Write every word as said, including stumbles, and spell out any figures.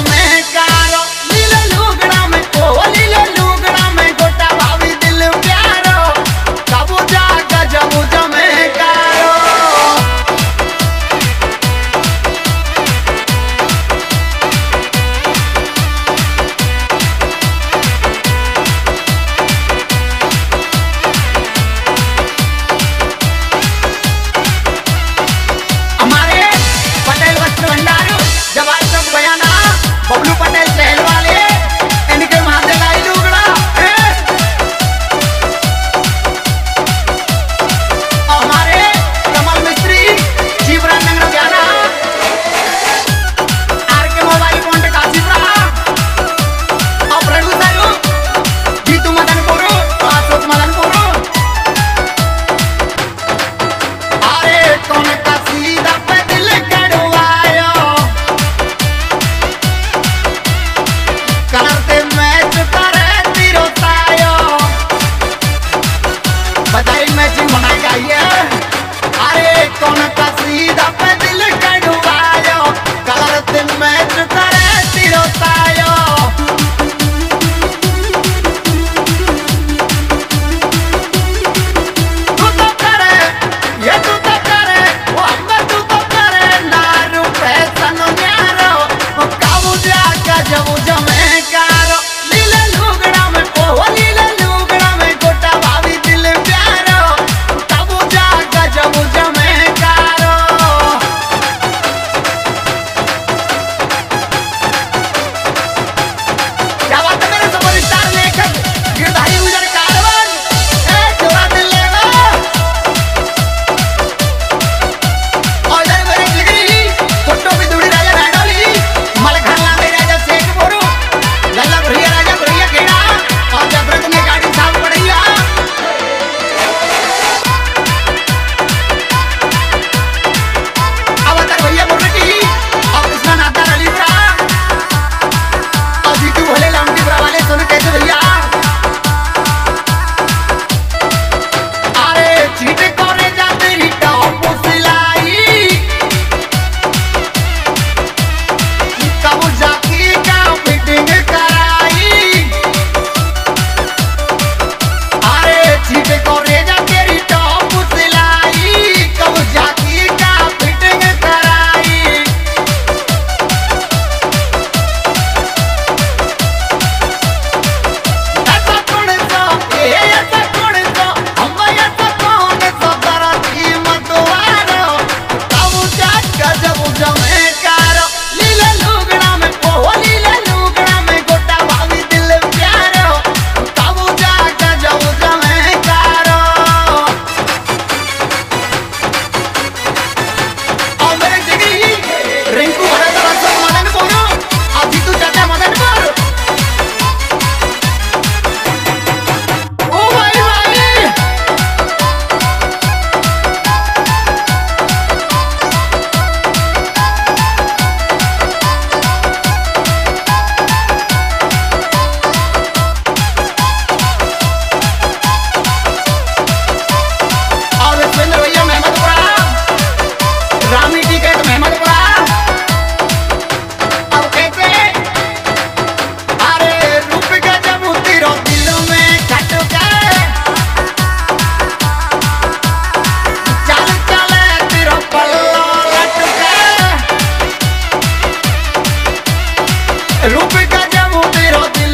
में कारो लीले लुगड़ा में ओ लीले लुगड़ा में गोटा भाभी दिल प्यारो कबू जा गजब जमे कारो हमारे पटेल वस्त्र भंडार जवाहर चौक बयाना बबलू पटेल शहर वाले इनके माथे लाई लुगड़ा हमारे Kamal Mistry Jeevraj Nagar Bayana R K mobile point Kashipura और प्रभु सारू जीतू मदनपुर अशोक मदनपुर अरे कौन का सीधा पे दिल कड़वायो करते मैच करे तीरो तायो बताई मैचिंग बनाएगा ये अरे कौन का सीधा पे दिल कड़वायो करते मैच करे तीरो तायो तू तो करे ये तू तो करे वो हमें तू तो करे नारू फैशन न्यारो वो काबू जा गजब जमे कारो लीले लुगड़ा में ओ लीले लुगड़ा में गोटा भाभी दिल प्यारो काबू जा गजब जमे कारो क्या बात है मेरे सुपरस्टार लेखक गिरधारी गुजर कारवन ए जोड़ा दिल लेना और इधर मेरे जिगरी फोटो भी दूरी राजा राडोली मलखाना में राजा शेख बोरू लल्ला भैया राजा भैया खेड़ा और जबरत में गाड़ी साफ पड़ैया अवतार भैया बोरटी और कृष्णा नाथा अलीपुरा और जीतू भोले लामटीपुरा वाले सोनू कैसे भैया अरे चीट करे जाते ही टॉप सिलाई कबू जाकी का फिटिंग कराई अरे चीट करे जाते ही टॉप सिलाई कबू जाकी का फिटिंग कराई ऐसा कौन सा ए ऐसा कौन सा हम ऐसा कौन सा जरा कीमत वारो कबू जा गजब जमे कारो लीले लुगड़ा में ओ लीले लुगड़ा में गोटा भाभी दिल प्यारो कबू जा गजब जमे कारो और मेरे जिगरी रिंकू भरत अशोक मदनपुर और जीतू चाचा मदनपुर ओ भाई भाई और विश्वेंद्र भैया महमदपुरा रामी जी के महमदपुरा अब कैसे अरे रूप का जब तेरो दिल में खट गए चल चले तेरो पल्लो लट गए रूप का जब तेरो दिल